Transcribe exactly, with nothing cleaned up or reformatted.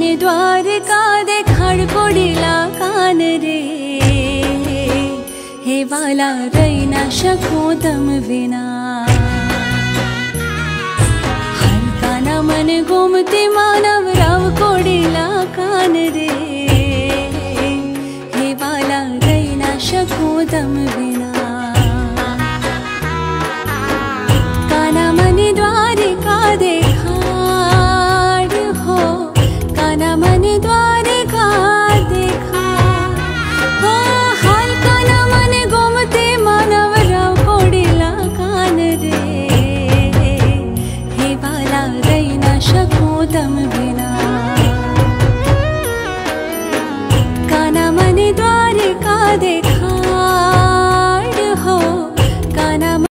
द्वारका देखाड कोडीला कान रे, हे वाला रही ना शकूं तम विना। हलका ना मन गोमती मानव राव कोडीला कान रे,